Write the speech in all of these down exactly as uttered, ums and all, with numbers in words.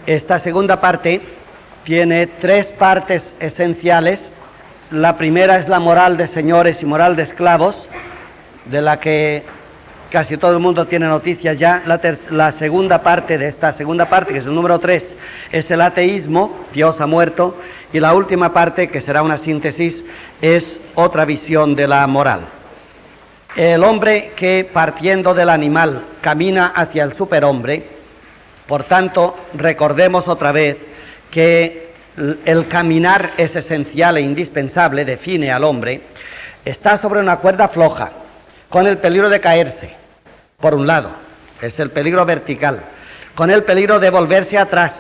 Esta segunda parte tiene tres partes esenciales. La primera es la moral de señores y moral de esclavos, de la que casi todo el mundo tiene noticias ya. La, ter la segunda parte de esta segunda parte, que es el número tres, es el ateísmo, Dios ha muerto, y la última parte, que será una síntesis, es otra visión de la moral. El hombre que, partiendo del animal, camina hacia el superhombre, por tanto, recordemos otra vez que el caminar es esencial e indispensable, define al hombre, está sobre una cuerda floja, con el peligro de caerse, por un lado, es el peligro vertical, con el peligro de volverse atrás.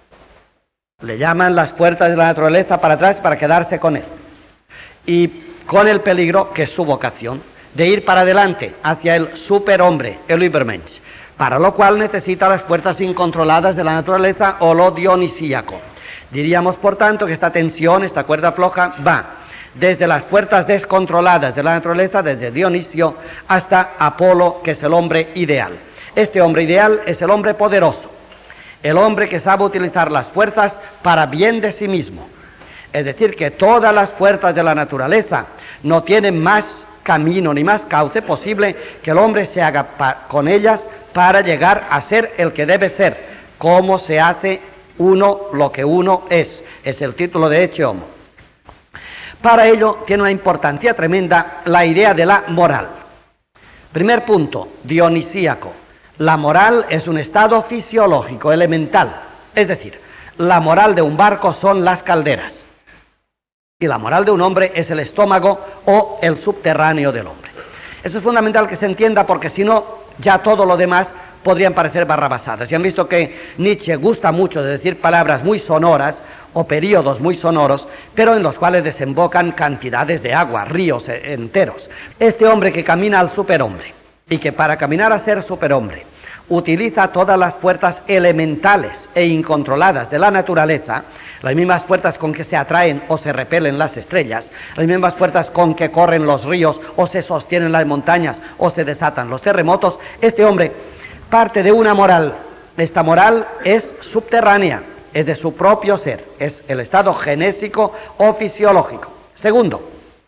Le llaman las puertas de la naturaleza para atrás para quedarse con él. Y con el peligro, que es su vocación, de ir para adelante, hacia el superhombre, el Übermensch, para lo cual necesita las fuerzas incontroladas de la naturaleza o lo dionisíaco. Diríamos, por tanto, que esta tensión, esta cuerda floja, va desde las fuerzas descontroladas de la naturaleza, desde Dionisio, hasta Apolo, que es el hombre ideal. Este hombre ideal es el hombre poderoso, el hombre que sabe utilizar las fuerzas para bien de sí mismo. Es decir, que todas las fuerzas de la naturaleza no tienen más camino ni más cauce posible que el hombre se haga con ellas para llegar a ser el que debe ser. ¿Cómo se hace uno lo que uno es? Es el título de Ecce Homo. Para ello tiene una importancia tremenda la idea de la moral. Primer punto, dionisíaco. La moral es un estado fisiológico, elemental. Es decir, la moral de un barco son las calderas. Y la moral de un hombre es el estómago o el subterráneo del hombre. Eso es fundamental que se entienda, porque si no, ya todo lo demás podrían parecer barrabasadas. Y han visto que Nietzsche gusta mucho de decir palabras muy sonoras o periodos muy sonoros, pero en los cuales desembocan cantidades de agua, ríos enteros. Este hombre que camina al superhombre, y que para caminar a ser superhombre utiliza todas las fuerzas elementales e incontroladas de la naturaleza, las mismas fuerzas con que se atraen o se repelen las estrellas, las mismas fuerzas con que corren los ríos o se sostienen las montañas o se desatan los terremotos. Este hombre parte de una moral. Esta moral es subterránea, es de su propio ser, es el estado genésico o fisiológico. Segundo,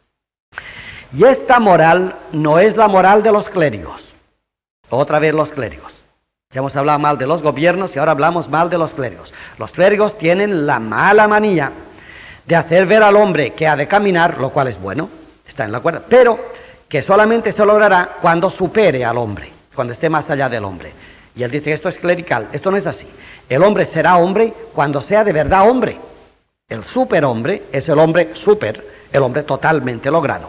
y esta moral no es la moral de los clérigos. Otra vez los clérigos. Ya hemos hablado mal de los gobiernos y ahora hablamos mal de los clérigos. Los clérigos tienen la mala manía de hacer ver al hombre que ha de caminar, lo cual es bueno, está en la cuerda, pero que solamente se logrará cuando supere al hombre, cuando esté más allá del hombre. Y él dice que esto es clerical. Esto no es así. El hombre será hombre cuando sea de verdad hombre. El superhombre es el hombre super, el hombre totalmente logrado.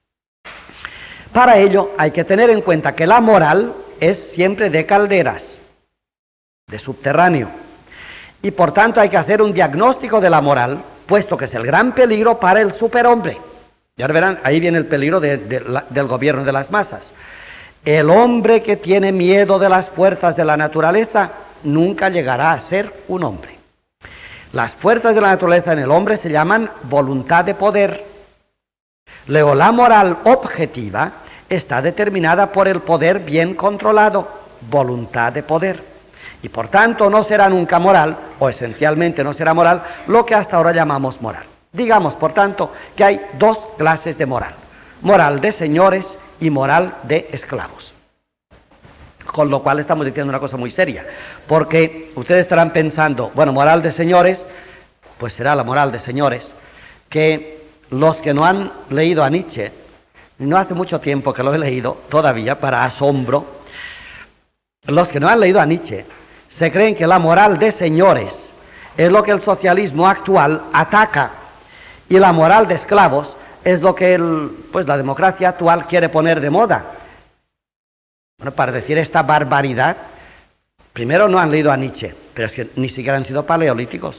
Para ello hay que tener en cuenta que la moral es siempre de calderas, de subterráneo, y por tanto hay que hacer un diagnóstico de la moral, puesto que es el gran peligro para el superhombre. Y ahora verán, ahí viene el peligro de, de, la, del gobierno de las masas. El hombre que tiene miedo de las fuerzas de la naturaleza nunca llegará a ser un hombre. Las fuerzas de la naturaleza en el hombre se llaman voluntad de poder. Luego, la moral objetiva está determinada por el poder bien controlado, voluntad de poder. Y por tanto no será nunca moral, o esencialmente no será moral, lo que hasta ahora llamamos moral. Digamos, por tanto, que hay dos clases de moral. Moral de señores y moral de esclavos. Con lo cual estamos diciendo una cosa muy seria, porque ustedes estarán pensando, bueno, moral de señores, pues será la moral de señores, que los que no han leído a Nietzsche, no hace mucho tiempo que lo he leído, todavía, para asombro, los que no han leído a Nietzsche, se creen que la moral de señores es lo que el socialismo actual ataca, y la moral de esclavos es lo que el, pues la democracia actual quiere poner de moda. Bueno, para decir esta barbaridad, primero no han leído a Nietzsche, pero es que ni siquiera han sido paleolíticos.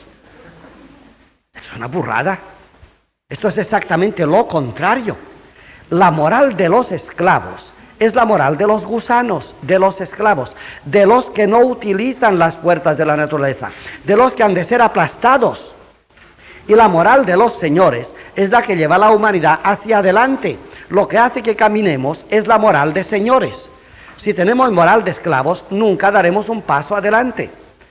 Es una burrada. Esto es exactamente lo contrario. La moral de los esclavos es la moral de los gusanos, de los esclavos, de los que no utilizan las fuerzas de la naturaleza, de los que han de ser aplastados. Y la moral de los señores es la que lleva a la humanidad hacia adelante. Lo que hace que caminemos es la moral de señores. Si tenemos moral de esclavos, nunca daremos un paso adelante.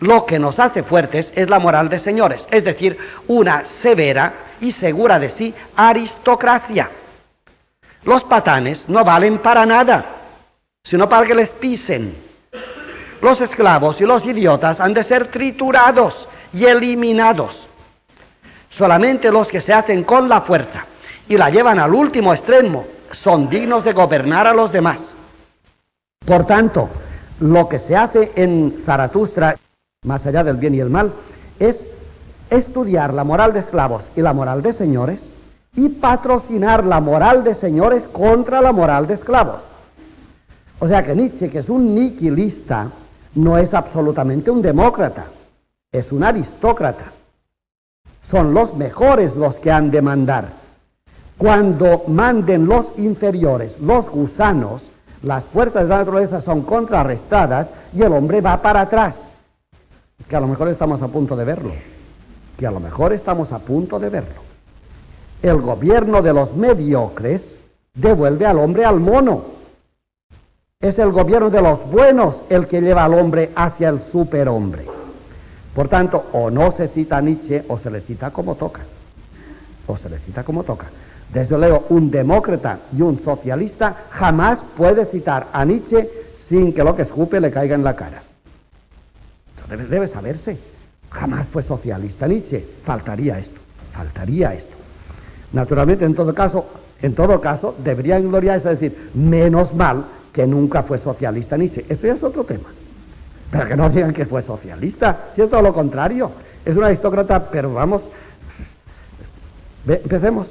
Lo que nos hace fuertes es la moral de señores, es decir, una severa y segura de sí aristocracia. Los patanes no valen para nada, sino para que les pisen. Los esclavos y los idiotas han de ser triturados y eliminados. Solamente los que se hacen con la fuerza y la llevan al último extremo son dignos de gobernar a los demás. Por tanto, lo que se hace en Zaratustra, más allá del bien y el mal, es estudiar la moral de esclavos y la moral de señores y patrocinar la moral de señores contra la moral de esclavos. O sea que Nietzsche, que es un nihilista, no es absolutamente un demócrata, es un aristócrata. Son los mejores los que han de mandar. Cuando manden los inferiores, los gusanos, las fuerzas de la naturaleza son contrarrestadas y el hombre va para atrás. Que a lo mejor estamos a punto de verlo, que a lo mejor estamos a punto de verlo. El gobierno de los mediocres devuelve al hombre al mono. Es el gobierno de los buenos el que lleva al hombre hacia el superhombre. Por tanto, o no se cita a Nietzsche o se le cita como toca. O se le cita como toca. Desde luego, un demócrata y un socialista jamás puede citar a Nietzsche sin que lo que escupe le caiga en la cara. Debe, debe saberse. Jamás fue socialista Nietzsche. Faltaría esto, faltaría esto. Naturalmente, en todo caso, en todo caso, deberían gloriarse, es decir, menos mal que nunca fue socialista Nietzsche. Esto ya es otro tema. Pero que no digan que fue socialista, si es todo lo contrario. Es un aristócrata, pero vamos, Ve, empecemos.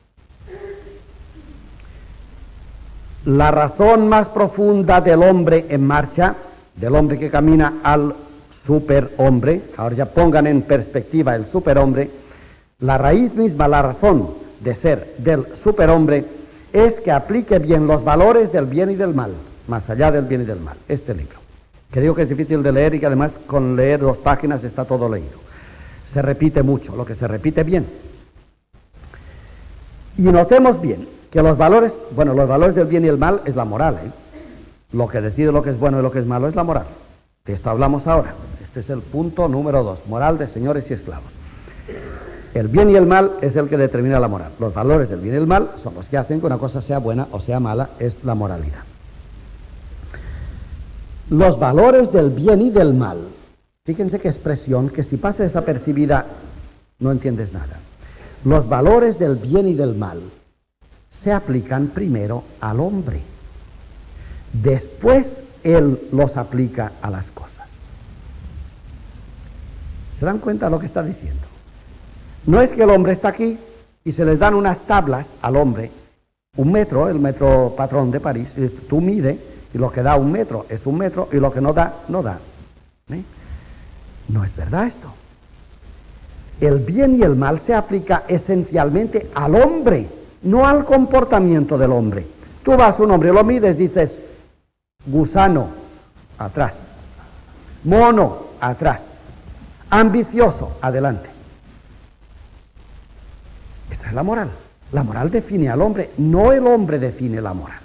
La razón más profunda del hombre en marcha, del hombre que camina al superhombre, ahora ya pongan en perspectiva el superhombre, la raíz misma, la razón de ser del superhombre es que aplique bien los valores del bien y del mal, más allá del bien y del mal, este libro, que digo que es difícil de leer y que además con leer dos páginas está todo leído. Se repite mucho, lo que se repite bien. Y notemos bien que los valores, bueno, los valores del bien y el mal es la moral, ¿eh? Lo que decide lo que es bueno y lo que es malo es la moral. De esto hablamos ahora. Este es el punto número dos, moral de señores y esclavos. El bien y el mal es el que determina la moral. Los valores del bien y el mal son los que hacen que una cosa sea buena o sea mala, es la moralidad. Los valores del bien y del mal, fíjense qué expresión, que si pasa desapercibida no entiendes nada. Los valores del bien y del mal se aplican primero al hombre, después él los aplica a las cosas. ¿Se dan cuenta de lo que está diciendo? No es que el hombre está aquí y se les dan unas tablas al hombre, un metro, el metro patrón de París, y tú mide y lo que da un metro es un metro y lo que no da, no da. ¿Eh? No es verdad esto. El bien y el mal se aplica esencialmente al hombre, no al comportamiento del hombre. Tú vas a un hombre, lo mides, dices, gusano, atrás, mono, atrás, ambicioso, adelante. Esta es la moral. La moral define al hombre, no el hombre define la moral.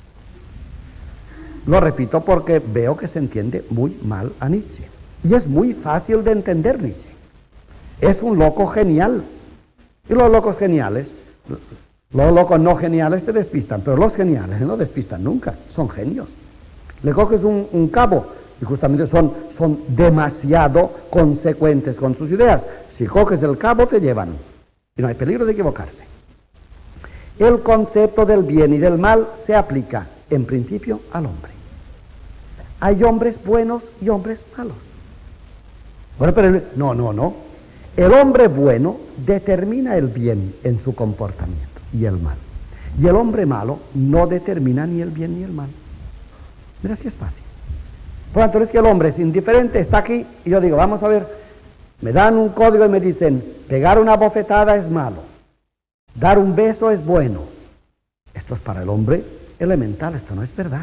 Lo repito porque veo que se entiende muy mal a Nietzsche. Y es muy fácil de entender Nietzsche. Es un loco genial. Y los locos geniales, los locos no geniales te despistan, pero los geniales no despistan nunca, son genios. Le coges un, un cabo y justamente son, son demasiado consecuentes con sus ideas. Si coges el cabo te llevan y no hay peligro de equivocarse. El concepto del bien y del mal se aplica en principio al hombre. Hay hombres buenos y hombres malos. Bueno, pero el, no, no, no. El hombre bueno determina el bien en su comportamiento y el mal. Y el hombre malo no determina ni el bien ni el mal. Mira si es fácil. Por lo tanto, es que el hombre es indiferente, está aquí, y yo digo, vamos a ver, me dan un código y me dicen, pegar una bofetada es malo, dar un beso es bueno. Esto es para el hombre elemental, esto no es verdad.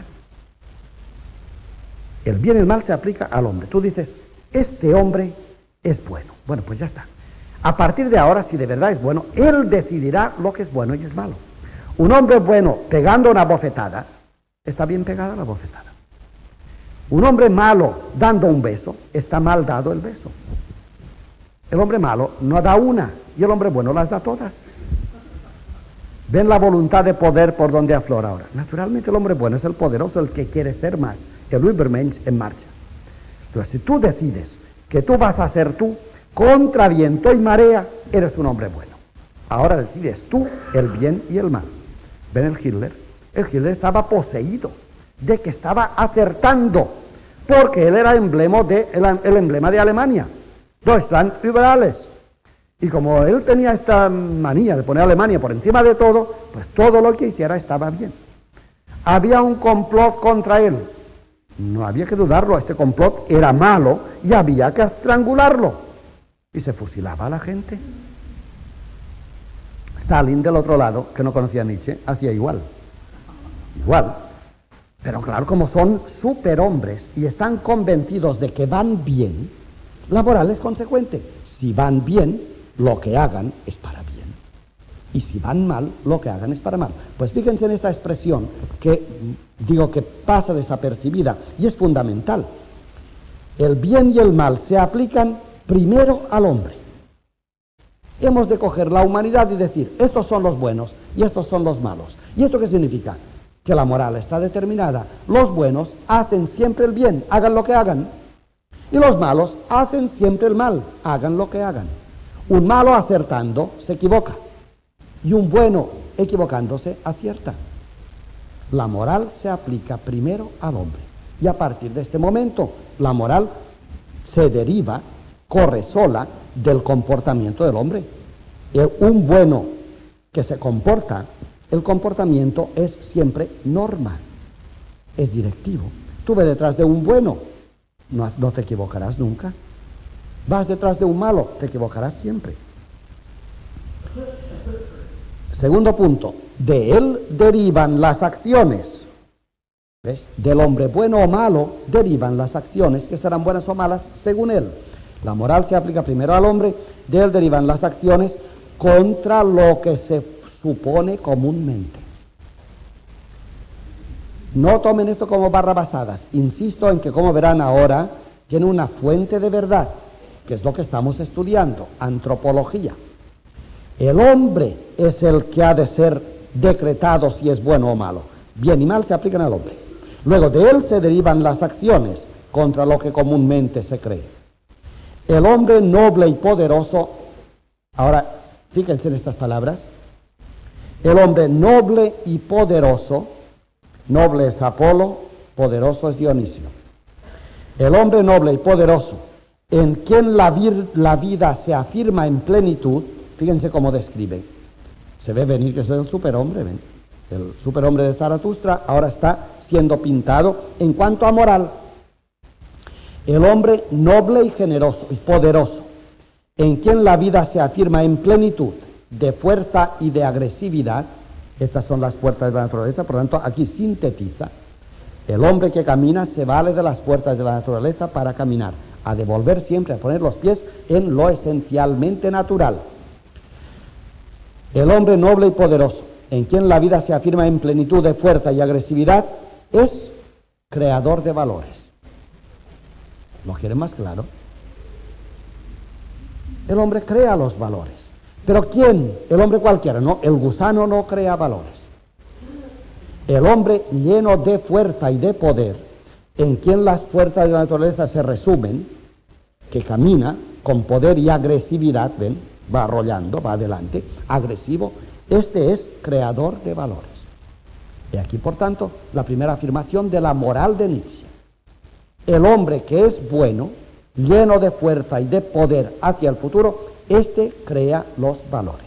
El bien y el mal se aplica al hombre. Tú dices, este hombre es bueno. Bueno, pues ya está. A partir de ahora, si de verdad es bueno, él decidirá lo que es bueno y es malo. Un hombre bueno pegando una bofetada, está bien pegada la bofetada. Un hombre malo dando un beso, está mal dado el beso. El hombre malo no da una y el hombre bueno las da todas. Ven la voluntad de poder por donde aflora ahora. Naturalmente el hombre bueno es el poderoso, el que quiere ser más, el Übermensch en marcha. Entonces, si tú decides que tú vas a ser tú, contra viento y marea, eres un hombre bueno. Ahora decides tú el bien y el mal. ¿Ven el Hitler? El Hitler estaba poseído de que estaba acertando, porque él era emblema de, el, el emblema de Alemania. Deutschland über alles. Y como él tenía esta manía de poner a Alemania por encima de todo, pues todo lo que hiciera estaba bien. Había un complot contra él. No había que dudarlo, este complot era malo y había que estrangularlo. Y se fusilaba a la gente. Stalin, del otro lado, que no conocía a Nietzsche, hacía igual. Igual. Pero claro, como son superhombres y están convencidos de que van bien, la moral es consecuente. Si van bien, lo que hagan es para bien. Y si van mal, lo que hagan es para mal. Pues fíjense en esta expresión que digo que pasa desapercibida y es fundamental. El bien y el mal se aplican primero al hombre. Hemos de coger la humanidad y decir, estos son los buenos y estos son los malos. ¿Y esto qué significa? Que la moral está determinada. Los buenos hacen siempre el bien, hagan lo que hagan. Y los malos hacen siempre el mal, hagan lo que hagan. Un malo acertando se equivoca. Y un bueno equivocándose acierta. La moral se aplica primero al hombre. Y a partir de este momento, la moral se deriva, corre sola del comportamiento del hombre. Un bueno que se comporta, el comportamiento es siempre norma, es directivo. Tú ves detrás de un bueno, no, no te equivocarás nunca. Vas detrás de un malo, te equivocarás siempre. Segundo punto, de él derivan las acciones. ¿Ves? Del hombre bueno o malo derivan las acciones que serán buenas o malas según él. La moral se aplica primero al hombre, de él derivan las acciones contra lo que se supone comúnmente. No tomen esto como barrabasadas. Insisto en que, como verán ahora, tiene una fuente de verdad, que es lo que estamos estudiando, antropología. El hombre es el que ha de ser decretado si es bueno o malo. Bien y mal se aplican al hombre. Luego de él se derivan las acciones contra lo que comúnmente se cree. El hombre noble y poderoso, ahora fíjense en estas palabras, el hombre noble y poderoso, noble es Apolo, poderoso es Dionisio. El hombre noble y poderoso, en quien la, vir, la vida se afirma en plenitud, fíjense cómo describe. Se ve venir que es el superhombre, ¿ven? El superhombre de Zaratustra ahora está siendo pintado en cuanto a moral. El hombre noble y generoso y poderoso, en quien la vida se afirma en plenitud de fuerza y de agresividad. Estas son las fuerzas de la naturaleza, por lo tanto aquí sintetiza. El hombre que camina se vale de las fuerzas de la naturaleza para caminar, a devolver siempre, a poner los pies en lo esencialmente natural. El hombre noble y poderoso, en quien la vida se afirma en plenitud de fuerza y agresividad, es creador de valores. ¿Lo quieren más claro? El hombre crea los valores. ¿Pero quién? El hombre cualquiera, no. El gusano no crea valores. El hombre lleno de fuerza y de poder, en quien las fuerzas de la naturaleza se resumen, que camina con poder y agresividad, ven, va arrollando, va adelante, agresivo, este es creador de valores. Y aquí, por tanto, la primera afirmación de la moral de Nietzsche. El hombre que es bueno, lleno de fuerza y de poder hacia el futuro, este crea los valores.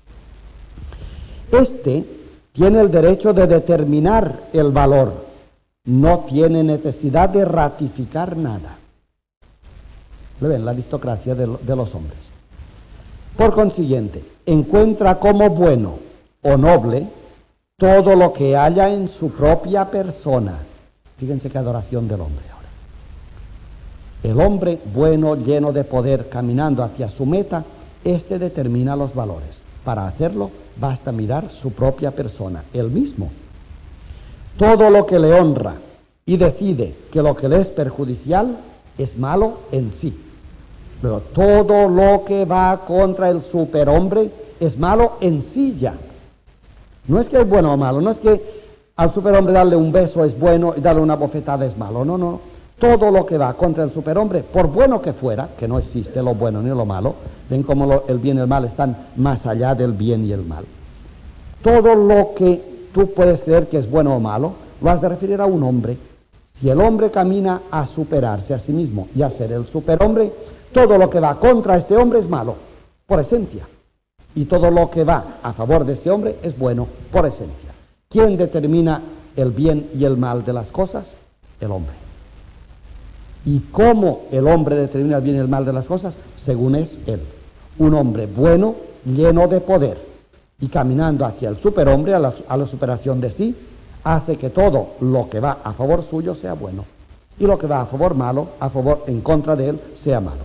Este tiene el derecho de determinar el valor, no tiene necesidad de ratificar nada. ¿Le ven? La aristocracia de, de los hombres. Por consiguiente, encuentra como bueno o noble todo lo que haya en su propia persona. Fíjense qué adoración del hombre ahora. El hombre bueno, lleno de poder, caminando hacia su meta, este determina los valores. Para hacerlo, basta mirar su propia persona, él mismo. Todo lo que le honra y decide que lo que le es perjudicial es malo en sí. Pero todo lo que va contra el superhombre es malo en sí ya. No es que es bueno o malo, no es que al superhombre darle un beso es bueno y darle una bofetada es malo, no, no. Todo lo que va contra el superhombre, por bueno que fuera, que no existe lo bueno ni lo malo, ven cómo lo, el bien y el mal están más allá del bien y el mal. Todo lo que tú puedes creer que es bueno o malo, lo has de referir a un hombre. Si el hombre camina a superarse a sí mismo y a ser el superhombre, todo lo que va contra este hombre es malo, por esencia. Y todo lo que va a favor de este hombre es bueno, por esencia. ¿Quién determina el bien y el mal de las cosas? El hombre. ¿Y cómo el hombre determina el bien y el mal de las cosas? Según es él. Un hombre bueno, lleno de poder, y caminando hacia el superhombre, a la, a la superación de sí, hace que todo lo que va a favor suyo sea bueno, y lo que va a favor malo, a favor, en contra de él, sea malo.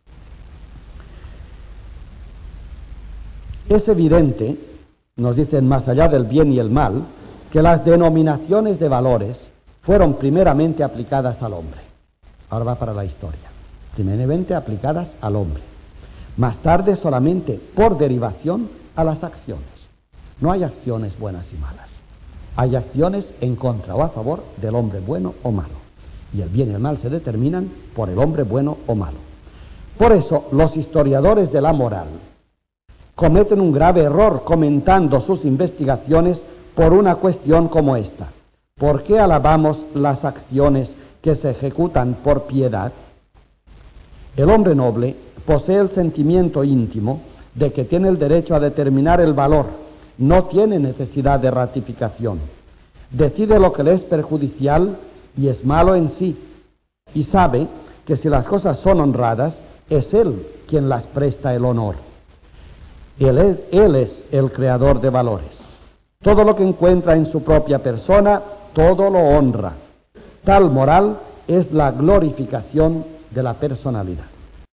Es evidente, nos dicen más allá del bien y el mal, que las denominaciones de valores fueron primeramente aplicadas al hombre. Ahora va para la historia. Primeramente aplicadas al hombre. Más tarde solamente por derivación a las acciones. No hay acciones buenas y malas. Hay acciones en contra o a favor del hombre bueno o malo. Y el bien y el mal se determinan por el hombre bueno o malo. Por eso los historiadores de la moral cometen un grave error comentando sus investigaciones por una cuestión como esta. ¿Por qué alabamos las acciones que se ejecutan por piedad? El hombre noble posee el sentimiento íntimo de que tiene el derecho a determinar el valor, no tiene necesidad de ratificación. Decide lo que le es perjudicial y es malo en sí, y sabe que si las cosas son honradas, es él quien las presta el honor. Él es, él es el creador de valores. Todo lo que encuentra en su propia persona, todo lo honra. Tal moral es la glorificación de la personalidad.